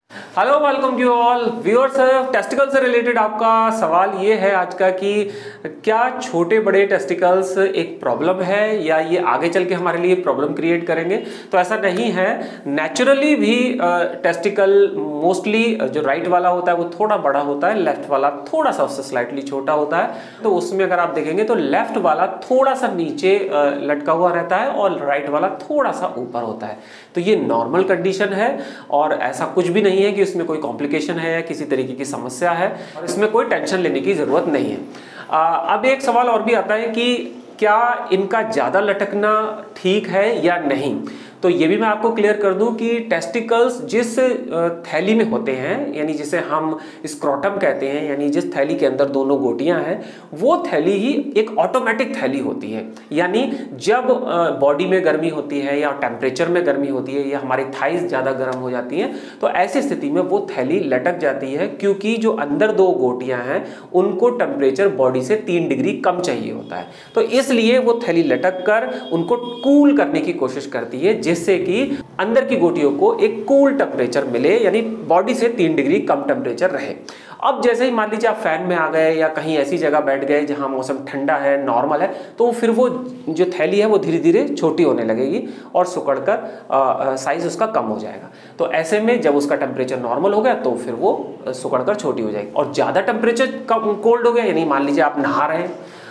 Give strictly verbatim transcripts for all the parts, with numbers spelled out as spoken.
Hello, welcome you all viewers. Testicle से related आपका सवाल ये है आज का कि क्या छोटे बड़े टेस्टिकल्स एक प्रॉब्लम है या ये आगे चल के हमारे लिए प्रॉब्लम क्रिएट करेंगे। तो ऐसा नहीं है, नेचुरली भी टेस्टिकल मोस्टली जो राइट वाला होता है वो थोड़ा बड़ा होता है, लेफ्ट वाला थोड़ा सा उससे स्लाइटली छोटा होता है। तो उसमें अगर आप देखेंगे तो लेफ्ट वाला थोड़ा सा नीचे लटका हुआ रहता है और राइट वाला थोड़ा सा ऊपर होता है। तो ये नॉर्मल कंडीशन है और ऐसा कुछ भी नहीं है कि इसमें कोई कॉम्प्लिकेशन है या किसी तरीके की समस्या है, और इसमें कोई टेंशन लेने की जरूरत नहीं है। आ, अब एक सवाल और भी आता है कि क्या इनका ज्यादा लटकना ठीक है या नहीं। तो ये भी मैं आपको क्लियर कर दूं कि टेस्टिकल्स जिस थैली में होते हैं, यानी जिसे हम स्क्रोटम कहते हैं, यानी जिस थैली के अंदर दोनों गोटियां हैं, वो थैली ही एक ऑटोमेटिक थैली होती है। यानी जब बॉडी में गर्मी होती है या टेम्परेचर में गर्मी होती है या हमारी थाइज ज़्यादा गर्म हो जाती हैं, तो ऐसी स्थिति में वो थैली लटक जाती है, क्योंकि जो अंदर दो गोटियां हैं उनको टेम्परेचर बॉडी से तीन डिग्री कम चाहिए होता है। तो इसलिए वो थैली लटक कर उनको कूल करने की कोशिश करती है, जिससे कि अंदर की गोटियों को एक कूल टेम्परेचर मिले, यानी बॉडी से तीन डिग्री कम टेम्परेचर रहे। अब जैसे ही मान लीजिए आप फैन में आ गए या कहीं ऐसी जगह बैठ गए जहां मौसम ठंडा है, नॉर्मल है, तो फिर वो जो थैली है वो धीरे धीरे छोटी होने लगेगी और सिकुड़कर साइज उसका कम हो जाएगा। तो ऐसे में जब उसका टेम्परेचर नॉर्मल हो गया तो फिर वो सिकुड़कर छोटी हो जाएगी। और ज़्यादा टेम्परेचर कोल्ड हो गया, यानी मान लीजिए आप नहा रहे हैं,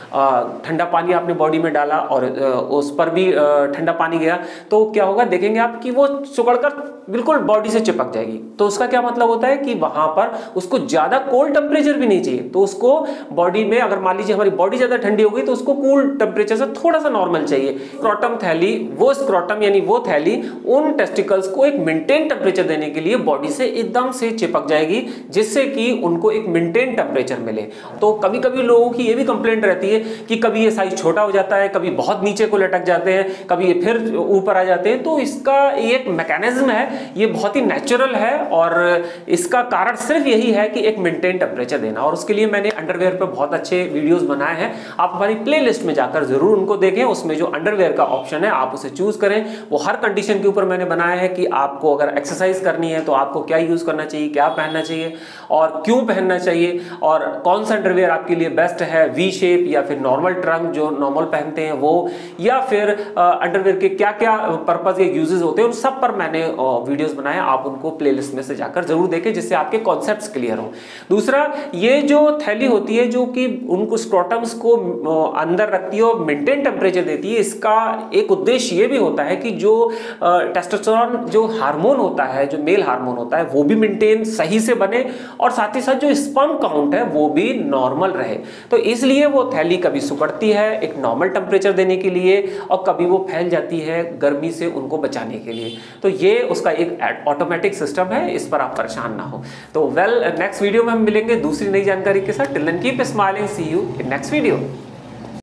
ठंडा पानी आपने बॉडी में डाला और उस पर भी ठंडा पानी गया, तो क्या होगा देखेंगे आप कि वो सिकुड़कर बिल्कुल बॉडी से चिपक जाएगी। तो उसका क्या मतलब होता है कि वहां पर उसको ज्यादा कोल्ड टेम्परेचर भी नहीं चाहिए। तो उसको बॉडी में, अगर मान लीजिए हमारी बॉडी ज्यादा ठंडी हो गई, तो उसको कूल टेम्परेचर से थोड़ा सा नॉर्मल चाहिए। स्क्रोटम थैली, वो स्क्रोटम यानी वो थैली उन टेस्टिकल्स को एक मेंटेन टेम्परेचर देने के लिए बॉडी से एकदम से चिपक जाएगी, जिससे कि उनको एक मेंटेन टेम्परेचर मिले। तो कभी कभी लोगों की ये भी कंप्लेंट रहती है कि कभी ये साइज छोटा हो जाता है, कभी बहुत नीचे को लटक जाते हैं, कभी ये फिर ऊपर आ जाते हैं। तो इसका एक मैकेनिज्म है, ये बहुत ही नेचुरल है और इसका कारण सिर्फ यही है कि एक मेंटेन टेम्परेचर देना। और उसके लिए मैंने अंडरवेयर पे बहुत अच्छे वीडियोस बनाए हैं, आप हमारी प्लेलिस्ट में जाकर जरूर उनको देखें। उसमें जो अंडरवेयर का ऑप्शन है आप उसे चूज करें। वो हर कंडीशन के ऊपर मैंने बनाया है कि आपको अगर एक्सरसाइज करनी है तो आपको क्या यूज करना चाहिए, क्या पहनना चाहिए और क्यों पहनना चाहिए, और कौन सा अंडरवेयर आपके लिए बेस्ट है, वी शेप या फिर नॉर्मल ट्रंक जो नॉर्मल पहनते हैं वो, या फिर अंडरवेयर के क्या क्या पर्पज या यूजेस होते हैं, उन सब पर मैंने वीडियोस बनाए। आप उनको प्लेलिस्ट में से जाकर जरूर देखें, जिससे आपके कॉन्सेप्ट्स क्लियर हो। दूसरा, ये जो थैली होती है जो कि उनको स्क्रोटम्स को अंदर रखती है और मेंटेन टेम्परेचर देती है, इसका एक उद्देश्य ये भी होता है कि जो टेस्टोस्टेरोन जो हार्मोन होता है, जो मेल हार्मोन होता है, वो भी मेंटेन सही से बने और साथ ही साथ जो स्पर्म काउंट है वो भी नॉर्मल रहे। तो इसलिए वो थैली कभी सिकुड़ती है एक नॉर्मल टेम्परेचर देने के लिए, और कभी वो फैल जाती है गर्मी से उनको बचाने के लिए। तो ये उसका एक ऑटोमेटिक सिस्टम है, इस पर आप परेशान ना हो। तो वेल, नेक्स्ट वीडियो में हम मिलेंगे दूसरी नई जानकारी के साथ। Till then keep smiling, see you in next video.